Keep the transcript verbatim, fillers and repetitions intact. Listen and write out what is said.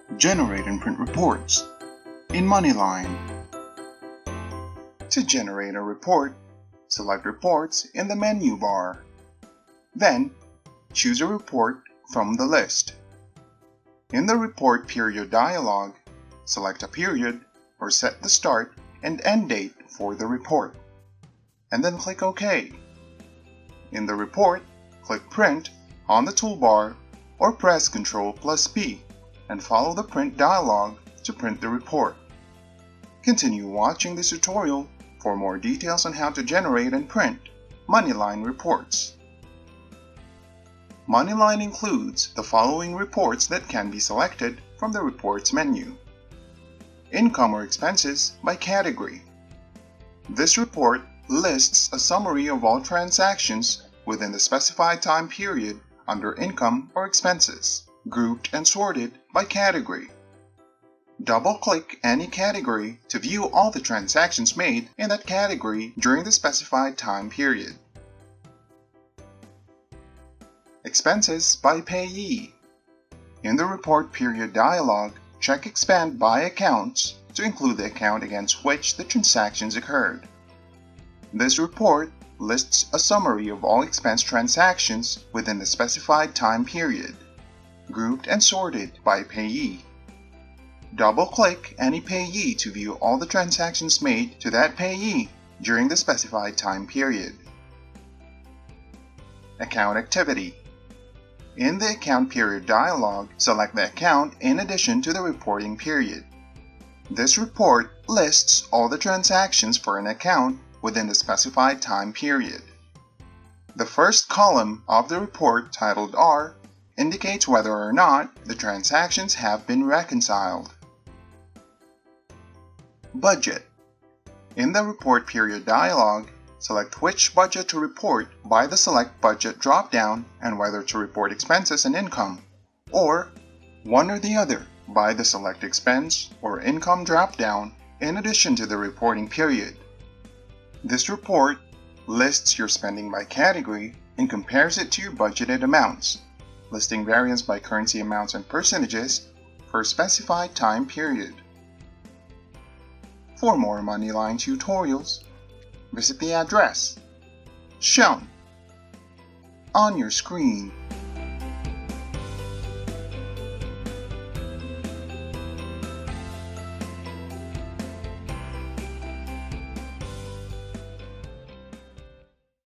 Generate and print reports in MoneyLine. To generate a report, select Reports in the menu bar. Then, choose a report from the list. In the Report Period dialog, select a period or set the start and end date for the report, and then click OK. In the report, click Print on the toolbar or press Ctrl plus P and follow the Print dialog to print the report. Continue watching this tutorial for more details on how to generate and print MoneyLine reports. MoneyLine includes the following reports that can be selected from the Reports menu. Income or expenses by category. This report lists a summary of all transactions within the specified time period under Income or Expenses, grouped and sorted by category. Double-click any category to view all the transactions made in that category during the specified time period. Expenses by Payee. In the Report Period dialog, check Expand by Accounts to include the account against which the transactions occurred. This report lists a summary of all expense transactions within the specified time period, grouped and sorted by Payee. Double-click any Payee to view all the transactions made to that Payee during the specified time period. Account Activity. In the Account Period dialog, select the account in addition to the reporting period. This report lists all the transactions for an account within the specified time period. The first column of the report, titled R, indicates whether or not the transactions have been reconciled. Budget. In the Report Period dialog, select which budget to report by the Select Budget drop-down and whether to report expenses and income, or one or the other by the Select Expense or Income drop-down in addition to the reporting period. This report lists your spending by category and compares it to your budgeted amounts, listing variance by currency amounts and percentages for a specified time period. For more MoneyLine tutorials, visit the address shown on your screen.